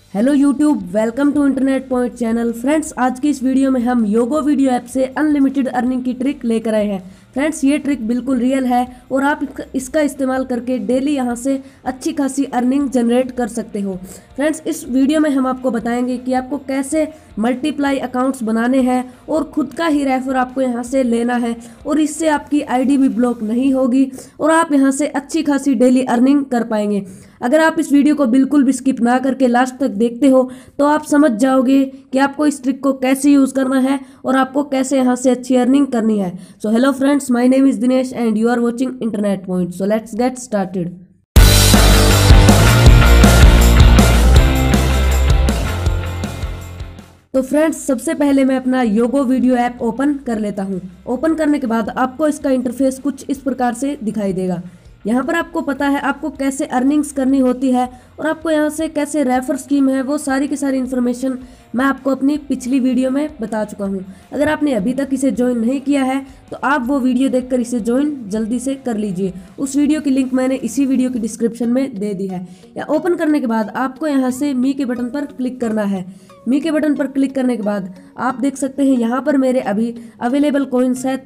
Hello YouTube, welcome to internet point channel. Friends, आज की इस वीडियो में हम योगो वीडियो ऐप से अनलिमिटेड अर्निंग की ट्रिक लेकर आए हैं। फ्रेंड्स, ये ट्रिक बिल्कुल रियल है और आप इसका इस्तेमाल करके डेली यहाँ से अच्छी खासी अर्निंग जनरेट कर सकते हो। फ्रेंड्स, इस वीडियो में हम आपको बताएंगे कि आपको कैसे मल्टीप्लाई अकाउंट्स बनाने हैं और खुद का ही रेफर आपको यहाँ से लेना है और इससे आपकी आईडी भी ब्लॉक नहीं होगी और आप यहाँ से अच्छी खासी डेली अर्निंग कर पाएंगे। अगर आप इस वीडियो को बिल्कुल भी स्किप ना करके लास्ट तक देखते हो तो आप समझ जाओगे कि आपको इस ट्रिक को कैसे यूज़ करना है और आपको कैसे यहाँ से अच्छी अर्निंग करनी है। So hello friends, my name is Dinesh and you are watching internet point. So let's get started. तो फ्रेंड्स, सबसे पहले मैं अपना योगो वीडियो ऐप ओपन कर लेता हूँ। ओपन करने के बाद आपको इसका इंटरफेस कुछ इस प्रकार से दिखाई देगा। यहाँ पर आपको पता है आपको कैसे अर्निंग्स करनी होती है और आपको यहाँ से कैसे रेफर स्कीम है वो सारी की सारी इन्फॉर्मेशन मैं आपको अपनी पिछली वीडियो में बता चुका हूँ। अगर आपने अभी तक इसे ज्वाइन नहीं किया है तो आप वो वीडियो देखकर इसे ज्वाइन जल्दी से कर लीजिए। उस वीडियो की लिंक मैंने इसी वीडियो की डिस्क्रिप्शन में दे दी है। या ओपन करने के बाद आपको यहाँ से मी के बटन पर क्लिक करना है। मी के बटन पर क्लिक करने के बाद आप देख सकते हैं यहाँ पर मेरे अभी अवेलेबल कॉइन्स है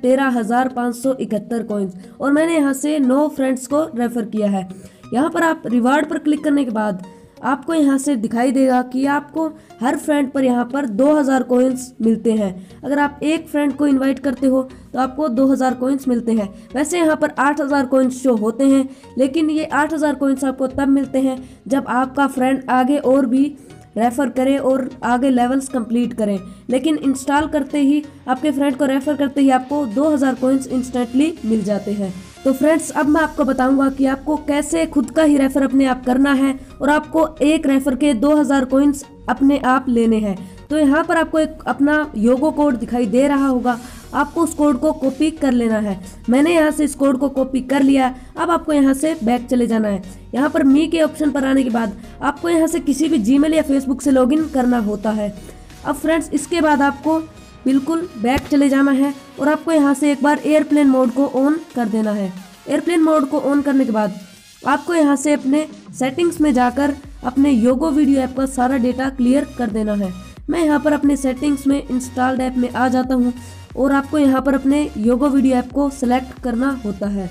13,571 कॉइन्स और मैंने यहाँ से 9 फ्रेंड्स को रेफर किया है। यहाँ पर आप रिवार्ड पर क्लिक करने के बाद आपको यहाँ से दिखाई देगा कि आपको हर फ्रेंड पर यहाँ पर 2000 कॉइन्स मिलते हैं। अगर आप एक फ्रेंड को इनवाइट करते हो तो आपको 2000 कॉइन्स मिलते हैं। वैसे यहाँ पर 8000 कॉइन्स शो होते हैं, लेकिन ये 8000 कॉइन्स आपको तब मिलते हैं जब आपका फ्रेंड आगे और भी रेफ़र करें और आगे लेवल्स कंप्लीट करें। लेकिन इंस्टॉल करते ही आपके फ्रेंड को रेफ़र करते ही आपको 2000 कॉइन्स इंस्टेंटली मिल जाते हैं। तो फ्रेंड्स, अब मैं आपको बताऊंगा कि आपको कैसे खुद का ही रेफ़र अपने आप करना है और आपको एक रेफ़र के 2000 कॉइन्स अपने आप लेने हैं। तो यहाँ पर आपको एक अपना योगो कोड दिखाई दे रहा होगा, आपको उस कोड को कॉपी कर लेना है। मैंने यहाँ से इस कोड को कॉपी कर लिया। अब आपको यहाँ से बैक चले जाना है। यहाँ पर मी के ऑप्शन पर आने के बाद आपको यहाँ से किसी भी जीमेल या फेसबुक से लॉगिन करना होता है। अब फ्रेंड्स, इसके बाद आपको बिल्कुल बैक चले जाना है और आपको यहाँ से एक बार एयरप्लेन मोड को ऑन कर देना है। एयरप्लेन मोड को ऑन करने के बाद आपको यहाँ से अपने सेटिंग्स में जाकर अपने योगो वीडियो ऐप का सारा डेटा क्लियर कर देना है। मैं यहाँ पर अपने सेटिंग्स में इंस्टॉल्ड ऐप में आ जाता हूँ और आपको यहाँ पर अपने योगो वीडियो ऐप को सिलेक्ट करना होता है।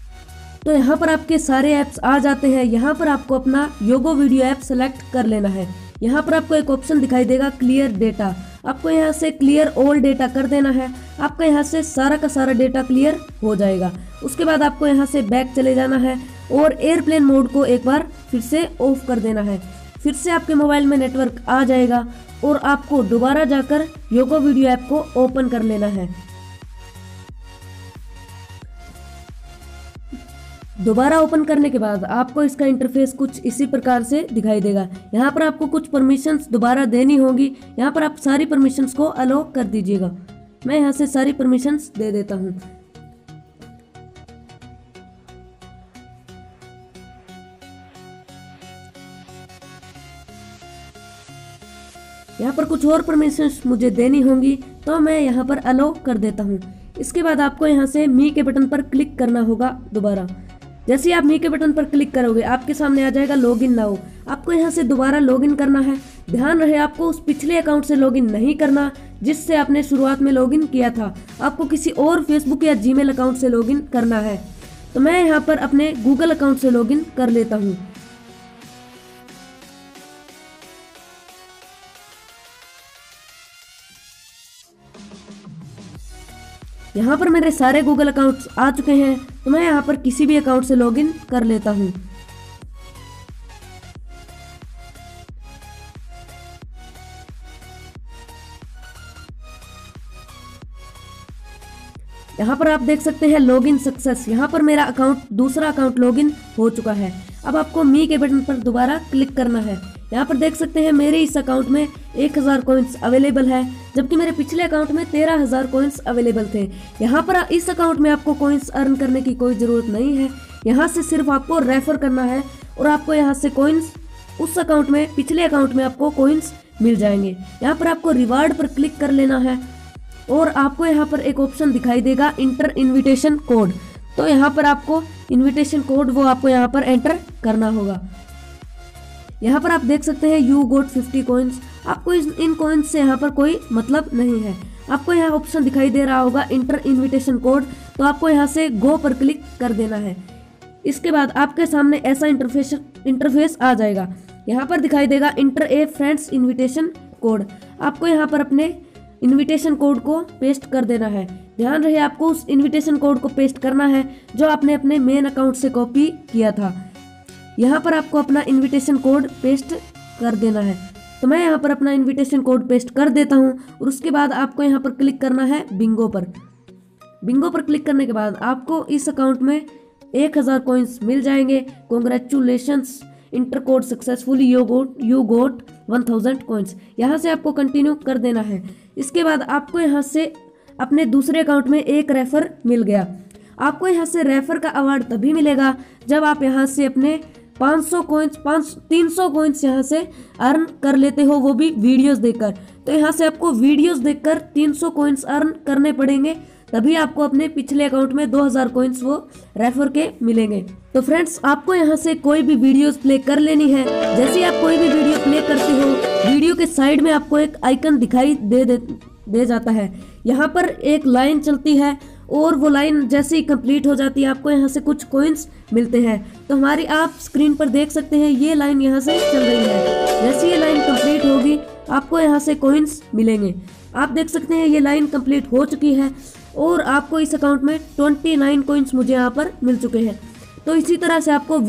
तो यहाँ पर आपके सारे ऐप्स आ जाते हैं। यहाँ पर आपको अपना योगो वीडियो ऐप सेलेक्ट कर लेना है। यहाँ पर आपको एक ऑप्शन दिखाई देगा क्लियर डेटा, आपको यहाँ से क्लियर ऑल डेटा कर देना है। आपका यहाँ से सारा का सारा डेटा क्लियर हो जाएगा। उसके बाद आपको यहाँ से बैक चले जाना है और एयरप्लेन मोड को एक बार फिर से ऑफ कर देना है। फिर से आपके मोबाइल में नेटवर्क आ जाएगा और आपको दोबारा जाकर योगो वीडियो ऐप को ओपन कर लेना है। दोबारा ओपन करने के बाद आपको इसका इंटरफेस कुछ इसी प्रकार से दिखाई देगा। यहाँ पर आपको कुछ परमिशंस दोबारा देनी होगी। यहाँ पर आप सारी परमिशंस को अलो कर दीजिएगा। मैं यहाँ से सारी परमिशंस दे देता हूँ। यहाँ पर कुछ और परमिशंस मुझे देनी होंगी तो मैं यहाँ पर अलो कर देता हूँ। इसके बाद आपको यहाँ से मी के बटन पर क्लिक करना होगा दोबारा। जैसे ही आप मी के बटन पर क्लिक करोगे आपके सामने आ जाएगा लॉगिन नाउ। आपको यहाँ से दोबारा लॉगिन करना है। ध्यान रहे आपको उस पिछले अकाउंट से लॉगिन नहीं करना जिससे आपने शुरुआत में लॉगिन किया था। आपको किसी और फेसबुक या जीमेल अकाउंट से लॉगिन करना है। तो मैं यहाँ पर अपने गूगल अकाउंट से लॉगिन कर लेता हूँ। यहाँ पर मेरे सारे गूगल अकाउंट्स आ चुके हैं तो मैं यहाँ पर किसी भी अकाउंट से लॉगिन कर लेता हूँ। यहाँ पर आप देख सकते हैं लॉगिन सक्सेस। यहाँ पर मेरा दूसरा अकाउंट लॉगिन हो चुका है। अब आपको मी के बटन पर दोबारा क्लिक करना है। यहाँ पर देख सकते हैं मेरे इस अकाउंट में 1000 कॉइन्स अवेलेबल है, जबकि मेरे पिछले अकाउंट में 13000 कॉइन्स अवेलेबल थे। यहाँ पर इस अकाउंट में आपको कॉइन्स अर्न करने की कोई ज़रूरत नहीं है। यहाँ से सिर्फ आपको रेफर करना है और आपको यहाँ से कॉइन्स उस अकाउंट में, पिछले अकाउंट में आपको कॉइन्स मिल जाएंगे। यहाँ पर आपको रिवार्ड पर क्लिक कर लेना है और आपको यहाँ पर एक ऑप्शन दिखाई देगा इंटर इन्विटेशन कोड। तो यहाँ पर आपको इन्विटेशन कोड वो आपको यहाँ पर एंटर करना होगा। यहाँ पर आप देख सकते हैं यू गोट 50 कॉइन्स। आपको इन कॉइन्स से यहाँ पर कोई मतलब नहीं है। आपको यहाँ ऑप्शन दिखाई दे रहा होगा इंटर इनविटेशन कोड, तो आपको यहाँ से गो पर क्लिक कर देना है। इसके बाद आपके सामने ऐसा इंटरफेस आ जाएगा। यहाँ पर दिखाई देगा enter a friends invitation code. आपको यहाँ पर अपने इनविटेशन कोड को पेस्ट कर देना है। ध्यान रहे आपको उस इनविटेशन कोड को पेस्ट करना है जो आपने अपने मेन अकाउंट से कॉपी किया था। यहाँ पर आपको अपना इनविटेशन कोड पेस्ट कर देना है। तो मैं यहाँ पर अपना इनविटेशन कोड पेस्ट कर देता हूँ और उसके बाद आपको यहाँ पर क्लिक करना है बिंगो पर। बिंगो पर क्लिक करने के बाद आपको इस अकाउंट में 1000 कॉइन्स मिल जाएंगे। Congratulations, enter code successfully, you got 1000 coins. यहाँ से आपको कंटिन्यू कर देना है। इसके बाद आपको यहाँ से अपने दूसरे अकाउंट में एक रेफर मिल गया। आपको यहाँ से रेफर का अवार्ड तभी मिलेगा जब आप यहाँ से अपने 300 कॉइन्स यहाँ से अर्न कर लेते हो, वो भी वीडियोस देखकर। तो यहाँ से आपको वीडियोस देखकर 300 कॉइन्स अर्न करने पड़ेंगे, तभी आपको अपने पिछले अकाउंट में 2000 कॉइन्स वो रेफर के मिलेंगे। तो फ्रेंड्स, आपको यहाँ से कोई भी वीडियोस प्ले कर लेनी है। जैसे ही आप कोई भी वीडियो प्ले करते हो, वीडियो के साइड में आपको एक आइकन दिखाई दे जाता है। यहाँ पर एक लाइन चलती है और वो लाइन जैसे ही कंप्लीट हो जाती है आपको यहाँ से कुछ कॉइन्स मिलते हैं। तो हमारी आप स्क्रीन पर देख सकते हैं ये लाइन यहाँ से चल रही है। जैसे ये लाइन कंप्लीट होगी आपको यहाँ से कॉइन्स मिलेंगे। आप देख सकते हैं ये लाइन कंप्लीट हो चुकी है और आपको इस अकाउंट में 29 कॉइन्स मुझे यहाँ पर मिल चुके हैं। तो इसी तरह से आपको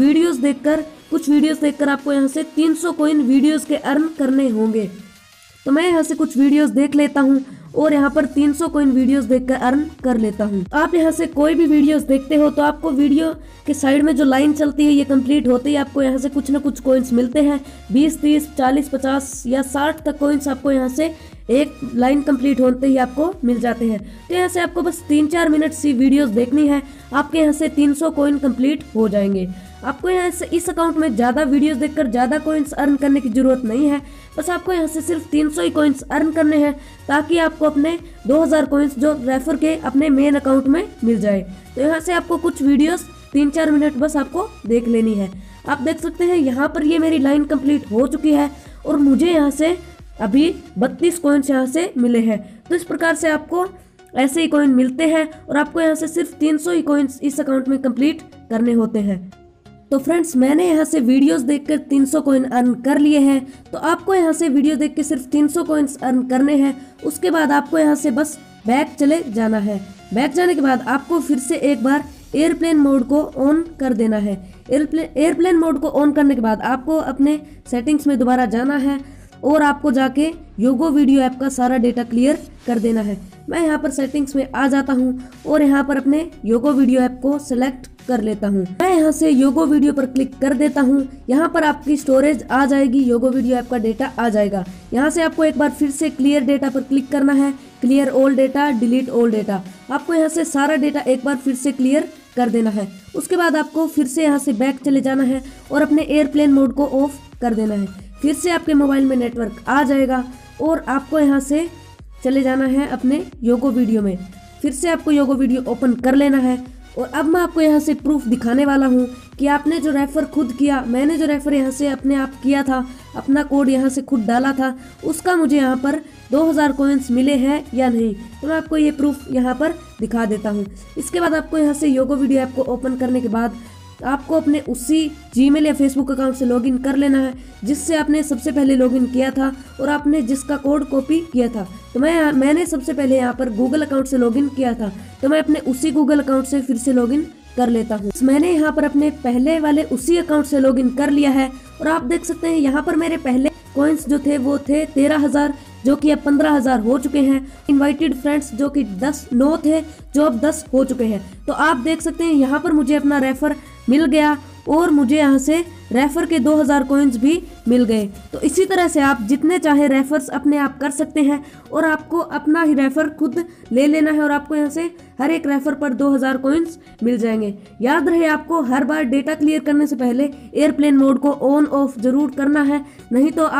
कुछ वीडियोस देखकर आपको यहाँ से 300 कॉइन वीडियोस के अर्न करने होंगे। तो मैं यहाँ से कुछ वीडियोस देख लेता हूँ और यहाँ पर 300 कॉइन वीडियोस देखकर अर्न कर लेता हूँ। आप यहाँ से कोई भी वीडियोस देखते हो तो आपको वीडियो के साइड में जो लाइन चलती है ये कंप्लीट होते ही आपको यहाँ से कुछ ना कुछ कॉइन्स मिलते हैं। 20, 30, 40, 50 या 60 तक कॉइन्स आपको यहाँ से एक लाइन कंप्लीट होते ही आपको मिल जाते हैं। तो यहाँ से आपको बस 3-4 मिनट सी वीडियोस देखनी है, आपके यहाँ से 300 कॉइन कंप्लीट हो जाएंगे। आपको यहाँ से इस अकाउंट में ज़्यादा वीडियोस देखकर ज़्यादा कॉइन्स अर्न करने की ज़रूरत नहीं है। बस आपको यहाँ से सिर्फ 300 ही कॉइन्स अर्न करने हैं ताकि आपको अपने 2000 कॉइन्स जो रेफर के अपने मेन अकाउंट में मिल जाए। तो यहाँ से आपको कुछ वीडियोस 3-4 मिनट बस आपको देख लेनी है। आप देख सकते हैं यहाँ पर ये मेरी लाइन कंप्लीट हो चुकी है और मुझे यहाँ से अभी 32 कॉइन्स यहाँ से मिले हैं। तो इस प्रकार से आपको ऐसे ही कॉइन मिलते हैं और आपको यहाँ से सिर्फ 300 ही कॉइन्स इस अकाउंट में कंप्लीट करने होते हैं। तो फ्रेंड्स, मैंने यहाँ से वीडियोस देखकर 300 कॉइन अर्न कर लिए हैं। तो आपको यहाँ से वीडियो देख के सिर्फ 300 कॉइन्स अर्न करने हैं। उसके बाद आपको यहाँ से बस बैक चले जाना है। बैक जाने के बाद आपको फिर से एक बार एयरप्लेन मोड को ऑन कर देना है। एयरप्लेन मोड को ऑन करने के बाद आपको अपने सेटिंग्स में दोबारा जाना है और आपको जाके योगो वीडियो ऐप का सारा डेटा क्लियर कर देना है। मैं यहाँ पर सेटिंग्स में आ जाता हूँ और यहाँ पर अपने योगो वीडियो ऐप को सिलेक्ट कर लेता हूँ। मैं यहाँ से योगो वीडियो पर क्लिक कर देता हूँ। यहाँ पर आपकी स्टोरेज आ जाएगी, योगो वीडियो ऐप का डेटा आ जाएगा। यहाँ से आपको एक बार फिर से क्लियर डेटा पर क्लिक करना है। Clear all data, delete all data. आपको यहाँ से सारा डेटा एक बार फिर से क्लियर कर देना है। उसके बाद आपको फिर से यहाँ से बैक चले जाना है और अपने एयरप्लेन मोड को ऑफ कर देना है। फिर से आपके मोबाइल में नेटवर्क आ जाएगा और आपको यहाँ से चले जाना है अपने योगो वीडियो में। फिर से आपको योगो वीडियो ओपन कर लेना है और अब मैं आपको यहाँ से प्रूफ दिखाने वाला हूँ कि आपने जो रेफर खुद किया, मैंने जो रेफर यहाँ से अपने आप किया था, अपना कोड यहाँ से खुद डाला था, उसका मुझे यहाँ पर 2000 कॉइन्स मिले हैं या नहीं। तो मैं आपको ये प्रूफ यहाँ पर दिखा देता हूँ। इसके बाद आपको यहाँ से योगो वीडियो ऐप को ओपन करने के बाद आपको अपने उसी जीमेल या फेसबुक अकाउंट से लॉगिन कर लेना है जिससे आपने सबसे पहले लॉगिन किया था और आपने जिसका कोड कॉपी किया था। तो मैंने सबसे पहले यहाँ पर गूगल अकाउंट से लॉगिन किया था, तो मैं अपने उसी गूगल अकाउंट से फिर से लॉगिन कर लेता हूँ। मैंने यहाँ पर अपने पहले वाले उसी अकाउंट से लॉगिन कर लिया है और आप देख सकते हैं यहाँ पर मेरे पहले कॉइन्स जो थे वो थे 13,000 जो कि अब 15,000 हो चुके हैं। इनवाइटेड फ्रेंड्स जो कि 9 थे जो अब 10 हो चुके हैं। तो आप देख सकते हैं यहाँ पर मुझे अपना रेफर मिल गया और मुझे यहाँ से रेफर के 2000 कॉइन्स भी मिल गए। तो इसी तरह से आप जितने चाहे रेफर्स अपने आप कर सकते हैं और आपको अपना ही रेफर खुद ले लेना है और आपको यहाँ से हर एक रेफर पर 2000 कॉइन्स मिल जाएंगे। याद रहे आपको हर बार डेटा क्लियर करने से पहले एयरप्लेन मोड को ऑन ऑफ जरूर करना है, नहीं तो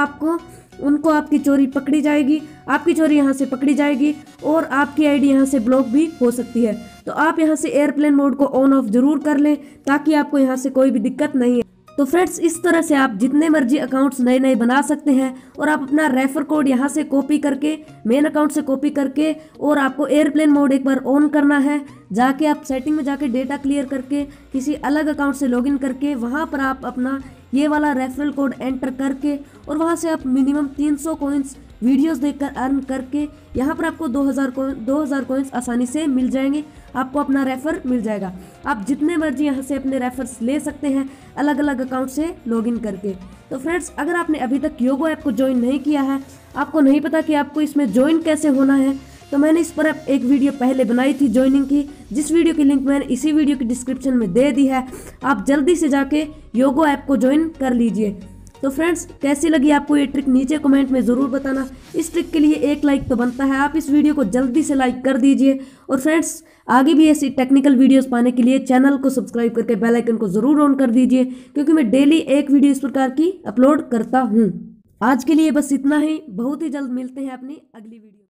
आपकी चोरी पकड़ी जाएगी, आपकी चोरी यहाँ से पकड़ी जाएगी और आपकी आईडी यहाँ से ब्लॉक भी हो सकती है। तो आप यहाँ से एयरप्लेन मोड को ऑन ऑफ जरूर कर लें ताकि आपको यहाँ से कोई भी दिक्कत नहीं है। तो फ्रेंड्स इस तरह से आप जितने मर्जी अकाउंट्स नए नए बना सकते हैं और आप अपना रेफर कोड यहाँ से कॉपी करके मेन अकाउंट से कॉपी करके और आपको एयरप्लेन मोड एक बार ऑन करना है। जाके आप सेटिंग में जाके डेटा क्लियर करके किसी अलग अकाउंट से लॉगिन करके वहाँ पर आप अपना ये वाला रेफरल कोड एंटर करके और वहाँ से आप मिनिमम 300 कॉइन्स वीडियोस देखकर अर्न करके यहाँ पर आपको 2000 कॉइन्स आसानी से मिल जाएंगे। आपको अपना रेफर मिल जाएगा। आप जितने मर्जी यहाँ से अपने रेफर्स ले सकते हैं अलग अलग अकाउंट से लॉगिन करके। तो फ्रेंड्स अगर आपने अभी तक योगो ऐप को ज्वाइन नहीं किया है, आपको नहीं पता कि आपको इसमें ज्वाइन कैसे होना है, तो मैंने इस पर एक वीडियो पहले बनाई थी ज्वाइनिंग की, जिस वीडियो की लिंक मैंने इसी वीडियो की डिस्क्रिप्शन में दे दी है। आप जल्दी से जाके योगो ऐप को ज्वाइन कर लीजिए। तो फ्रेंड्स कैसी लगी आपको ये ट्रिक नीचे कमेंट में ज़रूर बताना। इस ट्रिक के लिए एक लाइक तो बनता है, आप इस वीडियो को जल्दी से लाइक कर दीजिए। और फ्रेंड्स आगे भी ऐसी टेक्निकल वीडियोस पाने के लिए चैनल को सब्सक्राइब करके बेल आइकन को ज़रूर ऑन कर दीजिए, क्योंकि मैं डेली एक वीडियो इस प्रकार की अपलोड करता हूँ। आज के लिए बस इतना ही, बहुत ही जल्द मिलते हैं अपनी अगली वीडियो।